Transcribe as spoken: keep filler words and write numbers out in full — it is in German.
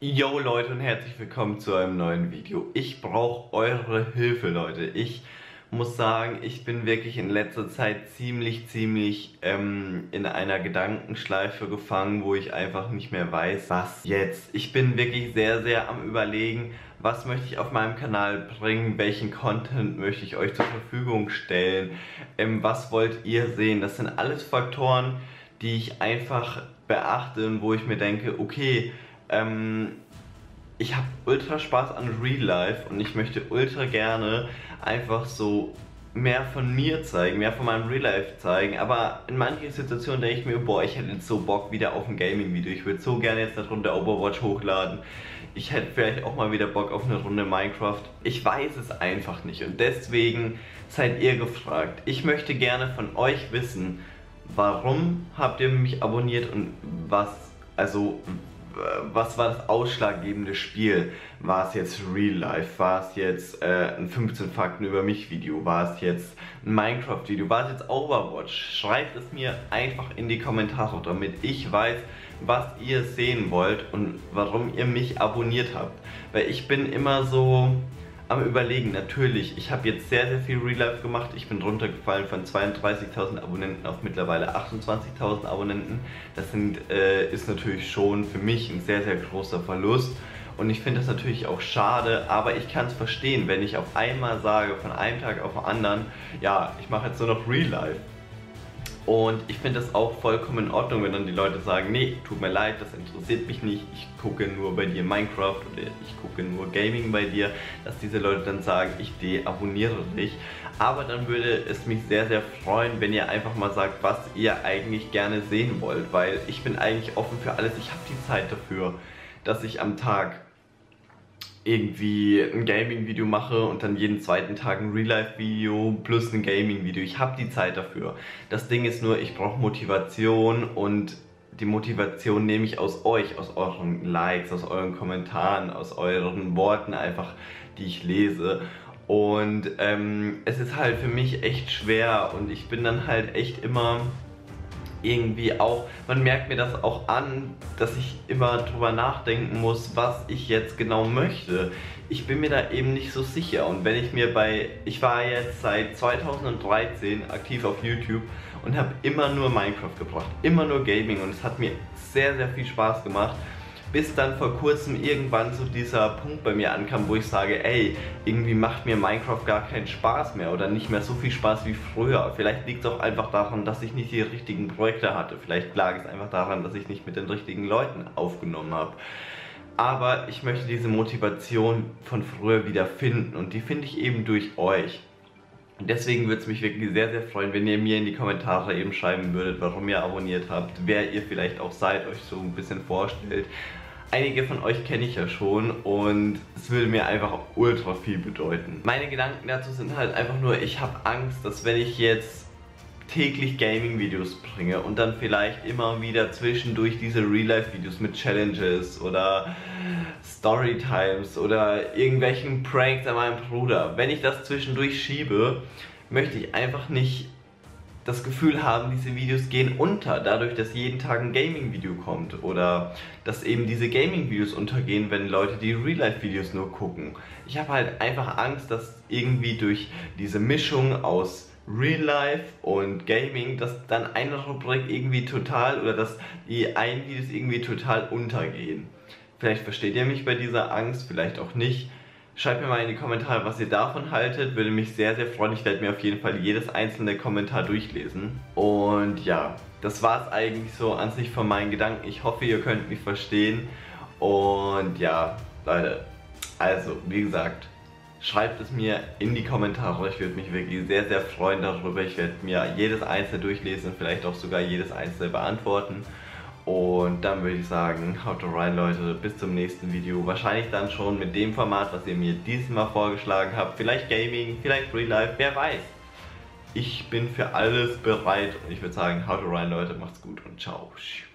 Yo Leute und herzlich willkommen zu einem neuen Video. Ich brauche eure Hilfe, Leute. Ich muss sagen, ich bin wirklich in letzter Zeit ziemlich, ziemlich ähm, in einer Gedankenschleife gefangen, wo ich einfach nicht mehr weiß, was jetzt. Ich bin wirklich sehr, sehr am Überlegen, was möchte ich auf meinem Kanal bringen, welchen Content möchte ich euch zur Verfügung stellen, ähm, was wollt ihr sehen. Das sind alles Faktoren, die ich einfach beachte und wo ich mir denke, okay, Ähm, ich habe ultra Spaß an Real Life und ich möchte ultra gerne einfach so mehr von mir zeigen, mehr von meinem Real Life zeigen, aber in manchen Situationen denke ich mir, boah, ich hätte jetzt so Bock wieder auf ein Gaming-Video, ich würde so gerne jetzt eine Runde Overwatch hochladen, ich hätte vielleicht auch mal wieder Bock auf eine Runde Minecraft, ich weiß es einfach nicht und deswegen seid ihr gefragt. Ich möchte gerne von euch wissen, warum habt ihr mich abonniert und was, also was war das ausschlaggebende Spiel? War es jetzt Real Life? War es jetzt äh, ein fünfzehn Fakten über mich Video? War es jetzt ein Minecraft Video? War es jetzt Overwatch? Schreibt es mir einfach in die Kommentare, damit ich weiß, was ihr sehen wollt und warum ihr mich abonniert habt. Weil ich bin immer so am Überlegen, natürlich, ich habe jetzt sehr, sehr viel Real Life gemacht, ich bin runtergefallen von zweiunddreißigtausend Abonnenten auf mittlerweile achtundzwanzigtausend Abonnenten. Das sind, äh, ist natürlich schon für mich ein sehr, sehr großer Verlust und ich finde das natürlich auch schade, aber ich kann es verstehen, wenn ich auf einmal sage, von einem Tag auf den anderen, ja, ich mache jetzt nur noch Real Life. Und ich finde das auch vollkommen in Ordnung, wenn dann die Leute sagen, nee, tut mir leid, das interessiert mich nicht, ich gucke nur bei dir Minecraft oder ich gucke nur Gaming bei dir, dass diese Leute dann sagen, ich deabonniere dich. Aber dann würde es mich sehr, sehr freuen, wenn ihr einfach mal sagt, was ihr eigentlich gerne sehen wollt, weil ich bin eigentlich offen für alles, ich habe die Zeit dafür, dass ich am Tag irgendwie ein Gaming-Video mache und dann jeden zweiten Tag ein Real-Life-Video plus ein Gaming-Video. Ich habe die Zeit dafür. Das Ding ist nur, ich brauche Motivation und die Motivation nehme ich aus euch, aus euren Likes, aus euren Kommentaren, aus euren Worten einfach, die ich lese. Und ähm, es ist halt für mich echt schwer und ich bin dann halt echt immer irgendwie auch, man merkt mir das auch an, dass ich immer drüber nachdenken muss, was ich jetzt genau möchte. Ich bin mir da eben nicht so sicher und wenn ich mir bei, ich war jetzt seit zweitausenddreizehn aktiv auf YouTube und habe immer nur Minecraft gebracht, immer nur Gaming und es hat mir sehr, sehr viel Spaß gemacht. Bis dann vor kurzem irgendwann so dieser Punkt bei mir ankam, wo ich sage, ey, irgendwie macht mir Minecraft gar keinen Spaß mehr oder nicht mehr so viel Spaß wie früher. Vielleicht liegt es auch einfach daran, dass ich nicht die richtigen Projekte hatte. Vielleicht lag es einfach daran, dass ich nicht mit den richtigen Leuten aufgenommen habe. Aber ich möchte diese Motivation von früher wieder finden und die finde ich eben durch euch. Deswegen würde es mich wirklich sehr, sehr freuen, wenn ihr mir in die Kommentare eben schreiben würdet, warum ihr abonniert habt, wer ihr vielleicht auch seid, euch so ein bisschen vorstellt. Einige von euch kenne ich ja schon und es würde mir einfach ultra viel bedeuten. Meine Gedanken dazu sind halt einfach nur, ich habe Angst, dass wenn ich jetzt täglich Gaming-Videos bringe und dann vielleicht immer wieder zwischendurch diese Real-Life-Videos mit Challenges oder Storytimes oder irgendwelchen Pranks an meinem Bruder, wenn ich das zwischendurch schiebe, möchte ich einfach nicht das Gefühl haben, diese Videos gehen unter, dadurch, dass jeden Tag ein Gaming-Video kommt oder dass eben diese Gaming-Videos untergehen, wenn Leute die Real-Life-Videos nur gucken. Ich habe halt einfach Angst, dass irgendwie durch diese Mischung aus Real Life und Gaming, dass dann eine Rubrik irgendwie total oder dass die einen Videos irgendwie total untergehen. Vielleicht versteht ihr mich bei dieser Angst, vielleicht auch nicht. Schreibt mir mal in die Kommentare, was ihr davon haltet, würde mich sehr, sehr freuen. Ich werde mir auf jeden Fall jedes einzelne Kommentar durchlesen. Und ja, das war es eigentlich so an sich von meinen Gedanken. Ich hoffe, ihr könnt mich verstehen. Und ja, Leute, also wie gesagt, schreibt es mir in die Kommentare, ich würde mich wirklich sehr, sehr freuen darüber. Ich werde mir jedes einzelne durchlesen und vielleicht auch sogar jedes einzelne beantworten. Und dann würde ich sagen, haut rein Leute, bis zum nächsten Video. Wahrscheinlich dann schon mit dem Format, was ihr mir dieses Mal vorgeschlagen habt. Vielleicht Gaming, vielleicht Real Life, wer weiß. Ich bin für alles bereit und ich würde sagen, haut rein Leute, macht's gut und ciao.